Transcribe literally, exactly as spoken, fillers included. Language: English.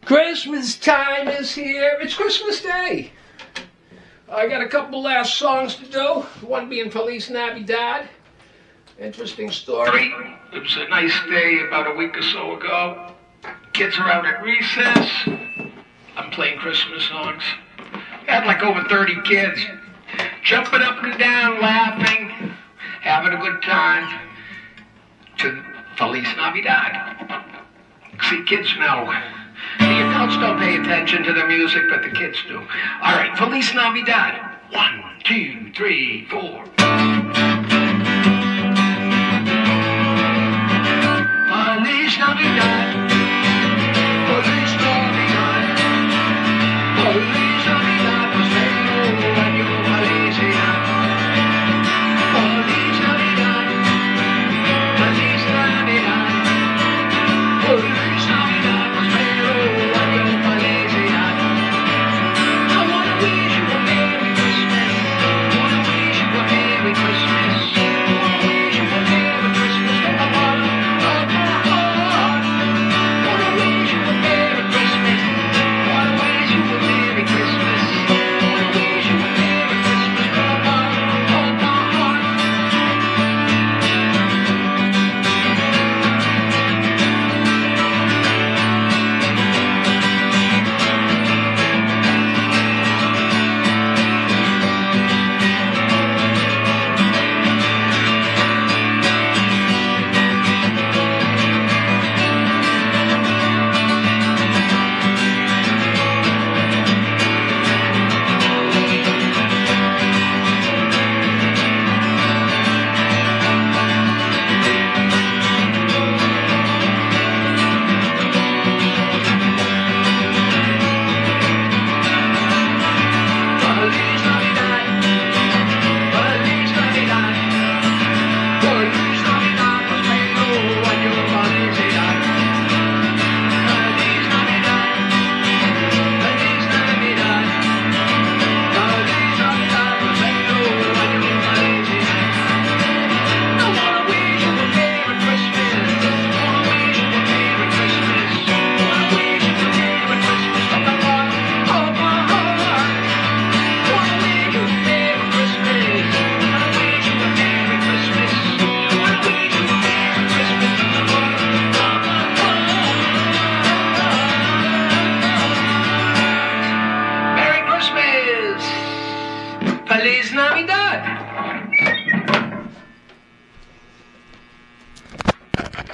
Christmas time is here. It's Christmas Day. I got a couple last songs to do. One being Feliz Navidad. Interesting story. It was a nice day about a week or so ago. Kids are out at recess. I'm playing Christmas songs. I had like over thirty kids. Jumping up and down, laughing, having a good time. To Feliz Navidad. See, kids know. The adults don't pay attention to the music, but the kids do. All right, Feliz Navidad. One, two, three, four.